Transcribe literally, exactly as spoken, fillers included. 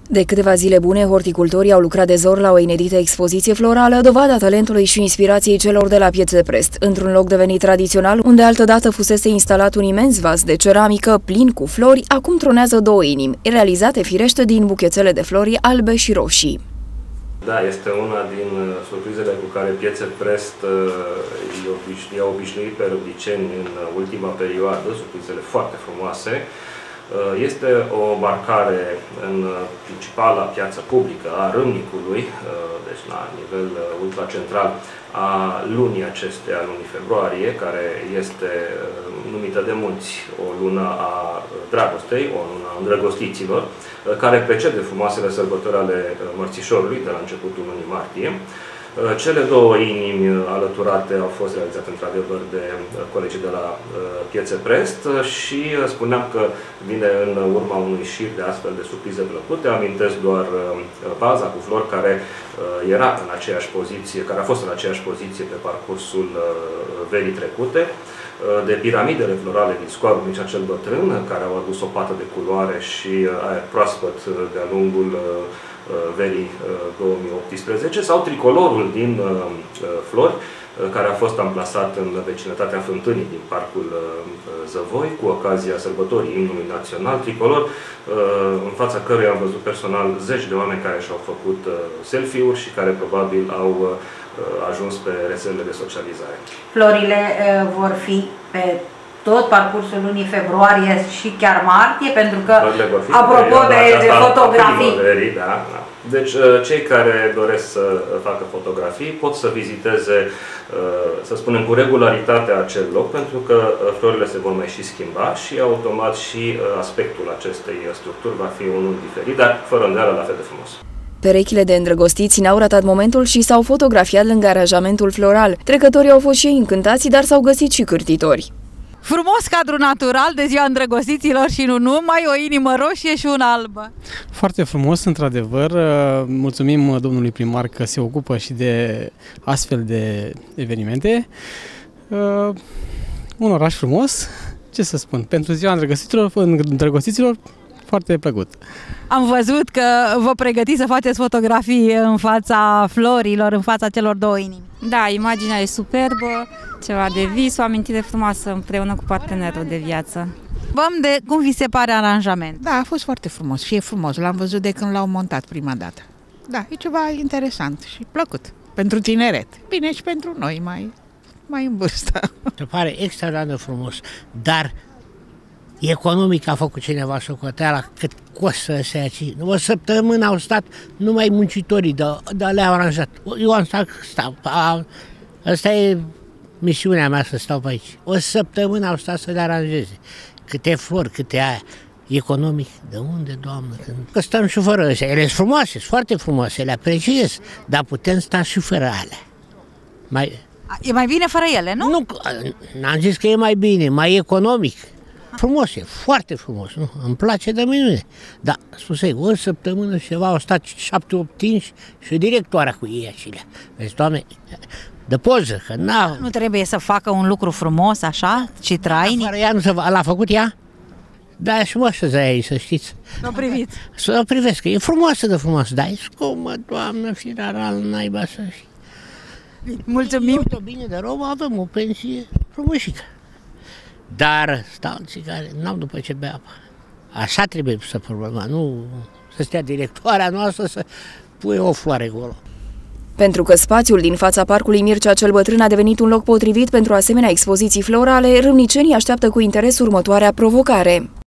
De câteva zile bune, horticultorii au lucrat de zor la o inedită expoziție florală, dovada talentului și inspirației celor de la Piețeprest, într-un loc devenit tradițional, unde altădată fusese instalat un imens vas de ceramică plin cu flori, acum tronează două inimi, realizate firește din buchețele de flori albe și roșii. Da, este una din surprizele cu care Piețeprest i-a obișnuit pe rădiceni în ultima perioadă, surprizele foarte frumoase. Este o marcare în principala piață publică a Râmnicului, deci la nivel ultracentral, a lunii acesteia, lunii februarie, care este numită de mulți o lună a dragostei, o lună a îndrăgostiților, care precede frumoasele sărbători ale Mărțișorului de la începutul lunii martie. Cele două inimi alăturate au fost realizate într-adevăr de colegii de la Piețeprest și spuneam că vine în urma unui șir de astfel de surprize plăcute. Amintesc doar baza cu flori care era în aceeași poziție, care a fost în aceeași poziție pe parcursul verii trecute, de piramidele florale din scoarul Mircea cel Bătrân, care au adus o pată de culoare și aer proaspăt de-a lungul verii două mii optsprezece, sau tricolorul din flori, care a fost amplasat în vecinătatea fântânii din Parcul Zăvoi, cu ocazia sărbătorii imnului național, tricolor în fața căruia am văzut personal zeci de oameni care și-au făcut selfie-uri și care probabil au ajuns pe rețelele de socializare. Florile vor fi pe tot parcursul lunii februarie și chiar martie, pentru că, apropo de, de fotografii... Verii, da, da. Deci, cei care doresc să facă fotografii pot să viziteze, să spunem, cu regularitate acel loc, pentru că florile se vor mai și schimba și automat și aspectul acestei structuri va fi unul diferit, dar fără îndoială la fel de frumos. Perechile de îndrăgostiți n-au ratat momentul și s-au fotografiat lângă aranjamentul floral. Trecătorii au fost și ei încântați, dar s-au găsit și cârtitori. Frumos cadru natural de ziua îndrăgostiților și nu numai, o inimă roșie și una albă. Foarte frumos, într-adevăr. Mulțumim domnului primar că se ocupă și de astfel de evenimente. Un oraș frumos, ce să spun, pentru ziua îndrăgostiților, îndrăgostiților foarte plăcut. Am văzut că vă pregătiți să faceți fotografii în fața florilor, în fața celor două inimi. Da, imaginea e superbă, ceva de vis, o amintire frumoasă împreună cu partenerul de viață. Băm de cum vi se pare aranjament? Da, a fost foarte frumos și e frumos. L-am văzut de când l-au montat prima dată. Da, e ceva interesant și plăcut. Pentru tineret. Bine și pentru noi, mai, mai în vârstă. Se pare extraordinar frumos, dar economic a făcut cineva socoteala cât costă să aici. O săptămână au stat numai muncitorii, de, de le-au aranjat. Eu am stat, stau, a, asta e misiunea mea, să stau pe aici. O săptămână au stat să le aranjeze. Câte flori, câte aia. Economic, de unde, Doamnă? Că stăm și fără ăștia. Ele sunt frumoase, sunt foarte frumoase, le apreciez, dar putem sta și fără alea. Mai... E mai bine fără ele, nu? Nu, n-am zis că e mai bine, mai economic. Frumos, e foarte frumos, nu? Îmi place de minune. Dar, spusei, o săptămână și ceva, au stat șapte opt tinși și directoarea cu ei acelea. Vezi, Doamne, de poză, că n-a... Nu trebuie să facă un lucru frumos, așa, și trainic? Ea nu se... L-a făcut ea? Da, și mă așeza aici, să știți. Să o priviți. Să o privesc, că e frumoasă de frumoasă, dar e scumă, Doamnă, firaral, naiba să știi. Mulțumim. Uite, bine de robă, avem o pensie frumușică. Dar stau alții care n-au după ce bea apă. Așa trebuie să problema, nu să stea directoarea noastră să pui o floare acolo. Pentru că spațiul din fața Parcului Mircea cel Bătrân a devenit un loc potrivit pentru asemenea expoziții florale, râmnicenii așteaptă cu interes următoarea provocare.